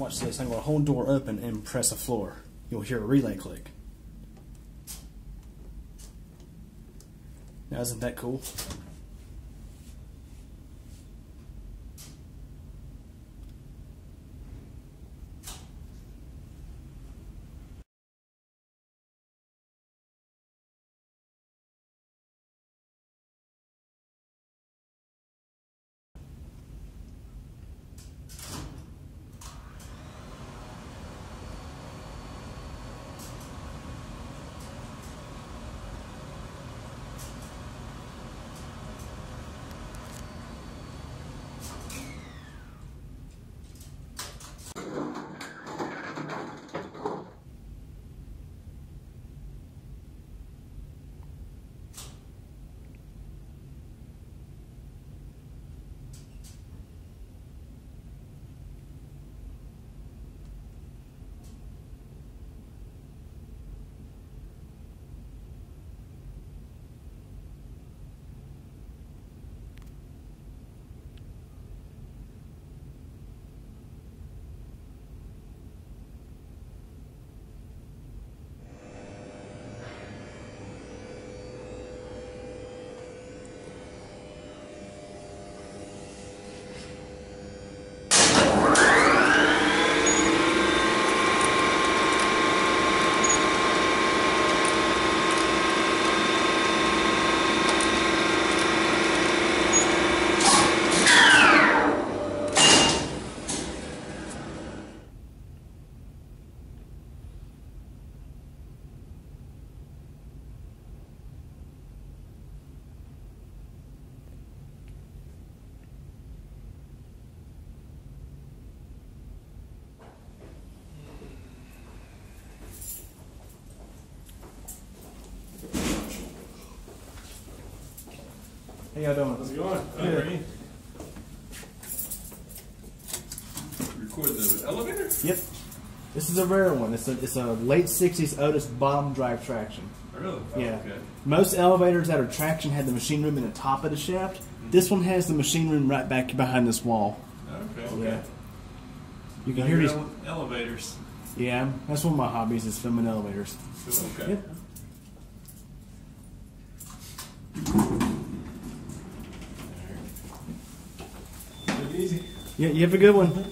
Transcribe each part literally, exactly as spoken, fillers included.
watch this. I'm going to hold door open and press the floor. You'll hear a relay click. Now, isn't that cool? How y'all doing? How's it going? Good. Recording the elevator? Yep. This is a rare one. It's a it's a late sixties Otis Botton Drive traction. Really? Yeah. Oh, okay. Most elevators that are traction had the machine room in the top of the shaft. Mm-hmm. This one has the machine room right back behind this wall. Okay. Okay. Yeah. You can Now hear these elevators. Yeah, that's one of my hobbies is filming elevators. Cool. Okay. Yep. Take it easy. Yeah, you have a good one.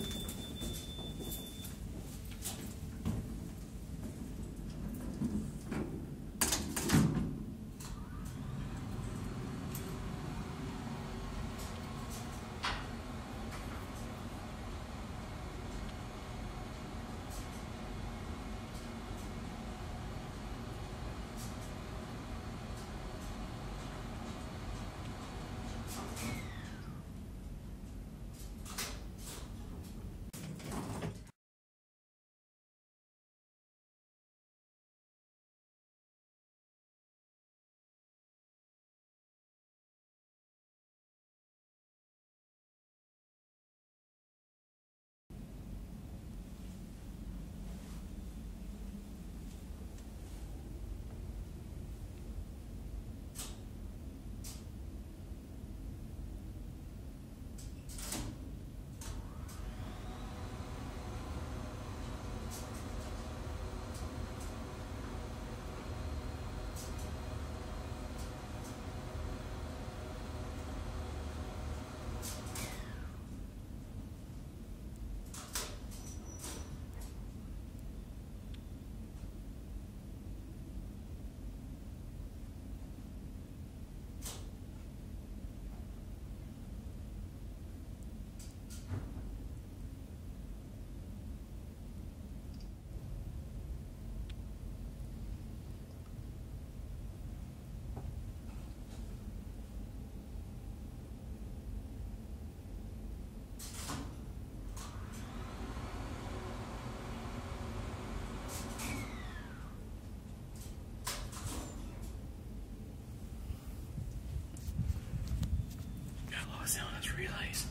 Sound those relays.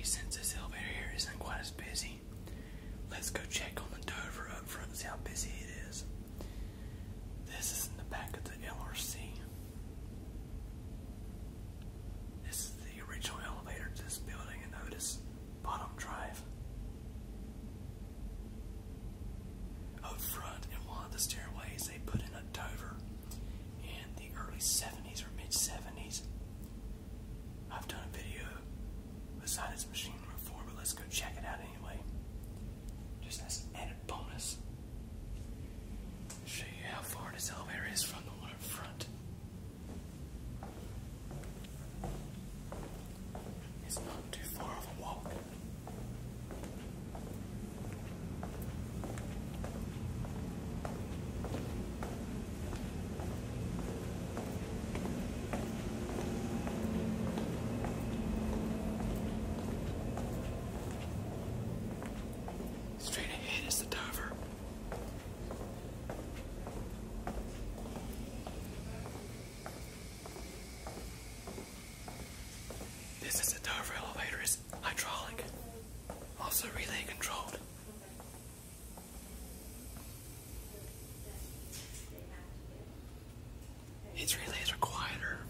since this elevator here isn't quite as busy, let's go check on the Dover up front and see how busy it is. This is in the back of the L R C. This is the original elevator to this building in Otis Botton Drive. Up front in one of the stairways, they put in a Dover in the early seventies or mid seventies. I've done a video beside its machine room before, but let's go check it out anyway. Just as an added bonus. Show you how far this elevator is from the one up front. It's not too far of a walk. Straight ahead is the Dover. This is the Dover elevator. It's hydraulic, also relay controlled. Its relays are quieter.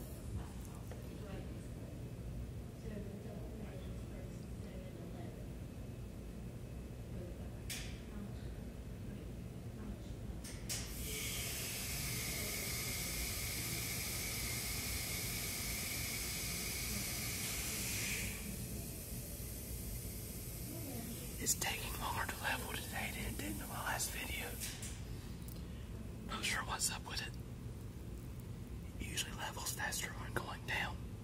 It's taking longer to level today than it did in my last video. Not sure what's up with it. It usually levels faster when going down.